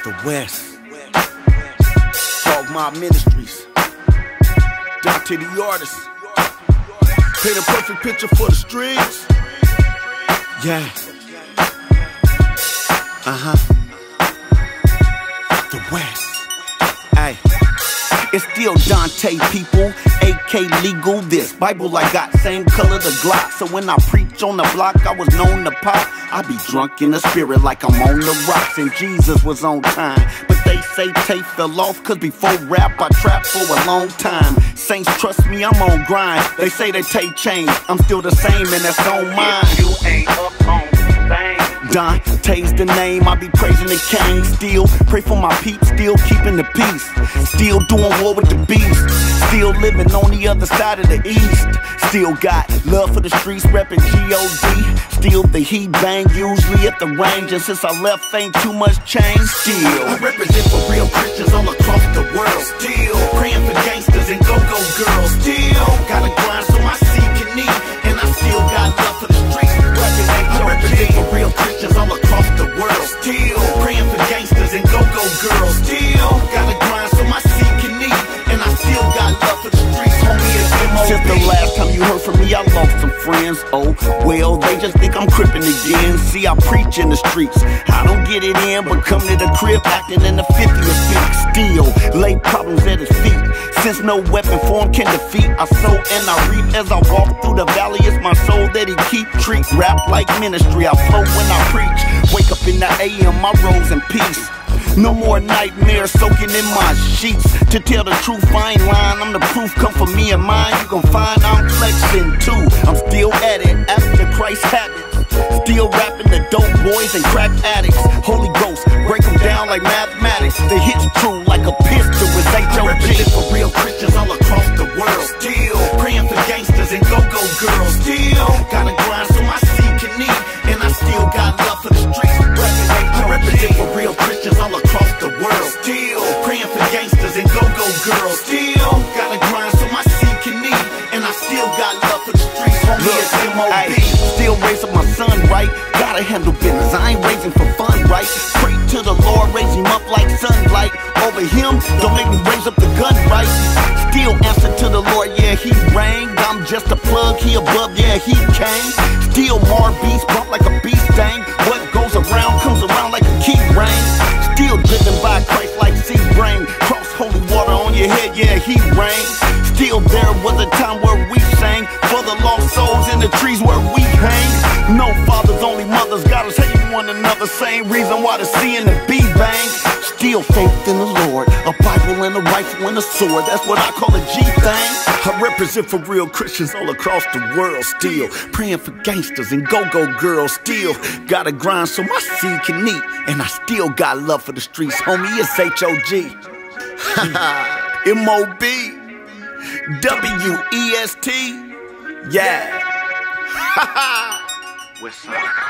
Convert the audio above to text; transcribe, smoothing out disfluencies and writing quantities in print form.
the West. Dog Mob Ministries. Dontae the artist. Paint a perfect picture for the streets. Yeah. The West. Ay. It's still Dontae, people, AK legal. This Bible I got, same color the Glock. So when I preach on the block, I was known to pop. I be drunk in the spirit like I'm on the rocks. And Jesus was on time. But they say Tae fell off, cause before rap I trapped for a long time. Saints trust me, I'm on grind. They say that Tae changed, I'm still the same and that's on mine. You ain't up on things. Dontae's the name, I be praising the king. Still pray for my peeps, still keeping the peace. Still doing war with the beast. Still living on the other side of the east. Still got love for the streets, reppin' G.O.D. Still the heat bang, usually at the range. And since I left, ain't too much change. Still I represent for real Christians all across the world. Still praying for gangsters and go-go girls. Still gotta grind so my seed can eat. And I still got love for the streets. I represent for real Christians all across the world. Still praying for gangsters and go-go girls. Still gotta grind so my seed can eat. And I still got love for the streets. Homie, it's M.O.B. Since the last time you heard from me, I lost some friends. Oh, well, they just think I'm crippin' again. See, I preach in the streets. I don't get it in, but come to the crib acting in the 50th feet. Still lay problems at his feet. Since no weapon form can defeat, I sow and I reap as I walk through the valley. It's my soul that he keep. Treat rap like ministry. I flow when I preach. Wake up in the AM, I rose in peace. No more nightmares soaking in my sheets. To tell the truth, I ain't lying. I'm the proof, come for me and mine. You gon' find I'm flexing too. I'm still at it, after Christ habits. Still rapping the dope boys and crack addicts. Holy Ghost, break them down like mathematics. The hits true like a pistol with H.O.G. I represent for real Christians all across the world. Still praying for gangsters and go-go girls. Still gotta grind so my seed can eat. And I still got love for the streets. I represent for real Christians all across the world. Still praying for gangsters and go-go girls. Still gotta grind so my seed can eat. And I still got love for the streets. Homie, it's M.O.B. Still raise up my son, right? Gotta handle business, I ain't raising for fun, right? Pray to the Lord, raise him up like sunlight. Over him, don't make me raise up the gun, right? Still answer to the Lord, yeah, he reign. I'm just a plug, he above, yeah, he came. Still more beast, bump like a beast thing. What goes around comes around like a key ring. Still driven by Christ like sea brain. Cross holy water on your head, yeah, he reigns. Still there was a time where we sang for the lost souls in the trees where we hang. No fathers, only mothers, got us hating one another. Same reason why the C and the B bang. Still faith in the Lord, a Bible and a rifle and a sword. That's what I call a G thing. I represent for real Christians all across the world. Still praying for gangsters and go-go girls. Still gotta grind so my seed can eat. And I still got love for the streets, homie, it's H.O.G. M.O.B. W-E-S-T. Yeah. What's up?